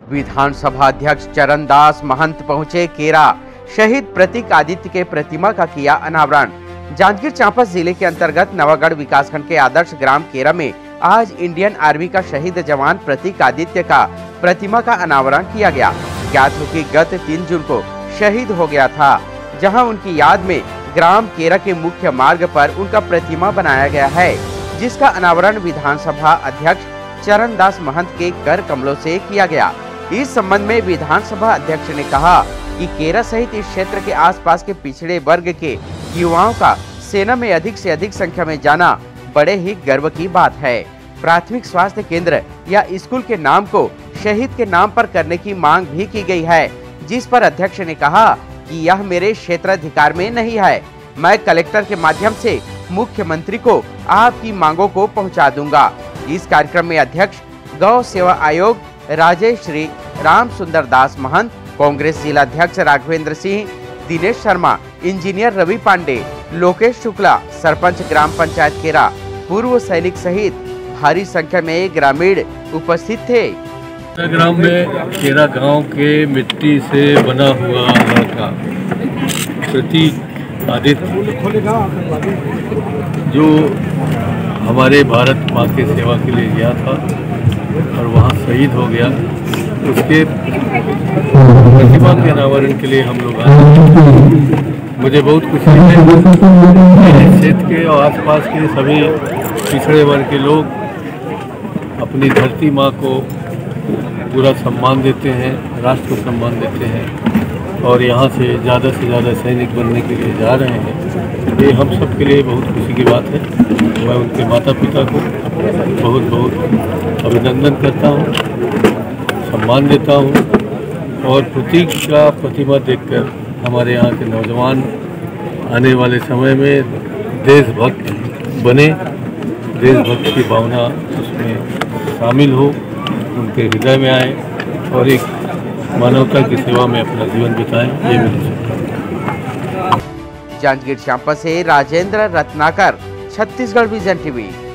विधानसभा अध्यक्ष चरणदास महंत पहुंचे केरा, शहीद प्रतीक आदित्य के प्रतिमा का किया अनावरण। जांजगीर चांपा जिले के अंतर्गत नवागढ़ विकासखंड के आदर्श ग्राम केरा में आज इंडियन आर्मी का शहीद जवान प्रतीक आदित्य का प्रतिमा का अनावरण किया गया। ज्ञात हो कि गत 3 जून को शहीद हो गया था, जहां उनकी याद में ग्राम केरा के मुख्य मार्ग पर उनका प्रतिमा बनाया गया है, जिसका अनावरण विधानसभा अध्यक्ष चरणदास महंत के कर कमलों से किया गया। इस संबंध में विधानसभा अध्यक्ष ने कहा कि केरा सहित इस क्षेत्र के आसपास के पिछड़े वर्ग के युवाओं का सेना में अधिक से अधिक संख्या में जाना बड़े ही गर्व की बात है। प्राथमिक स्वास्थ्य केंद्र या स्कूल के नाम को शहीद के नाम पर करने की मांग भी की गई है, जिस पर अध्यक्ष ने कहा कि यह मेरे क्षेत्राधिकार में नहीं है। मैं कलेक्टर के माध्यम से मुख्यमंत्री को आपकी मांगों को पहुंचा दूंगा। इस कार्यक्रम में अध्यक्ष गौ सेवा आयोग राजेश श्री राम सुंदर दास महंत, कांग्रेस जिला अध्यक्ष राघवेंद्र सिंह, दिनेश शर्मा, इंजीनियर रवि पांडे, लोकेश शुक्ला, सरपंच ग्राम पंचायत केरा, पूर्व सैनिक सहित भारी संख्या में ग्रामीण उपस्थित थे। ग्राम में केरा गांव के मिट्टी से बना हुआ लड़का प्रतीक आदित्य, जो हमारे भारत माँ की सेवा के लिए गया था और वहाँ शहीद हो गया, उसके प्रतिमा के अनावरण के लिए हम लोग आए। मुझे बहुत खुशी है कि क्षेत्र के और आसपास के सभी पिछड़े वर्ग के लोग अपनी धरती माँ को पूरा सम्मान देते हैं, राष्ट्र को सम्मान देते हैं और यहाँ से ज़्यादा सैनिक बनने के लिए जा रहे हैं। ये हम सब के लिए बहुत खुशी की बात है। मैं उनके माता पिता को बहुत बहुत अभिनंदन करता हूँ, सम्मान देता हूँ और प्रतीक का प्रतिमा देखकर हमारे यहाँ के नौजवान आने वाले समय में देशभक्त बने, देशभक्त की भावना उसमें शामिल हो, उनके हृदय में आए और एक मानवता की सेवा में अपना जीवन बिताएं। ये मेरी शुभकामना। जांजगीर चांपा से राजेंद्र रत्नाकर, छत्तीसगढ़ विजन टीवी।